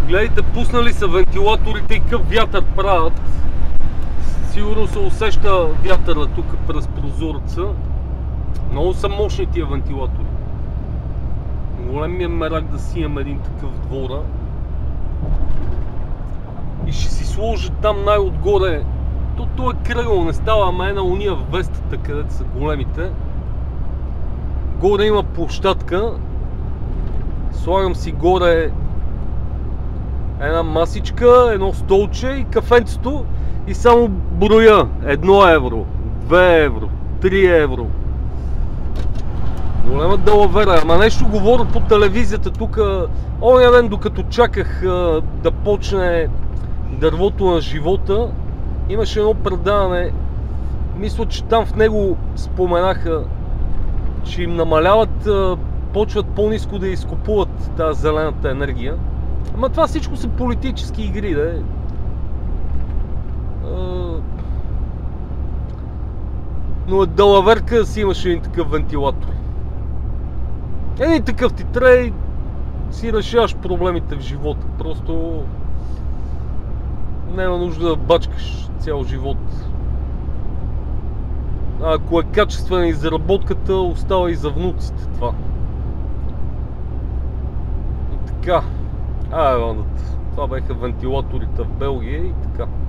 Гледайте, пуснали са вентилаторите и къв вятър правят. Сигурно се усеща вятъра тук през прозореца. Много са мощни тия вентилатори. Голем ми е мерак да си имам един такъв в двора. И ще си сложа там най-отгоре. То е кръгло, не става, ама една уния в вестата, където са големите. Горе има площадка. Слагам си горе една масичка, едно столче и кафенцето и само броя. 1 евро, 2 евро, 3 евро. Голема далавера, ама нещо говоря по телевизията тук. Оня ден, докато чаках да почне дървото на живота, имаше едно предаване. Мисля, че там в него споменаха, че им намаляват, почват по-ниско да изкупуват тази зелената енергия. Ама това всичко са политически игри, да е. Но е далаверка да си имаш един такъв вентилатор. Един такъв ти трябва и си решаваш проблемите в живота. Просто няма нужда да бачкаш цял живот. Ако е качествена изработката, остава и за внуците това. И така. Това бяха вентилаторите в Белгия и така.